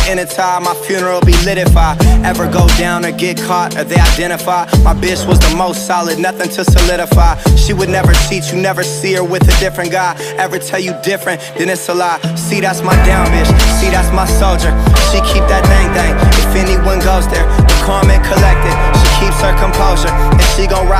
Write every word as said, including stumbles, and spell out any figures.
end of time, my funeral be lit if I ever go down or get caught or they identify. My bitch was the most solid, nothing to solidify. She would never cheat, you never see her with a different guy. Ever tell you different, then it's a lie. See, that's my down bitch, see, that's my soldier. She keep that thang thang, if anyone goes there, the calm and collected. She keeps her composure, and she gon' ride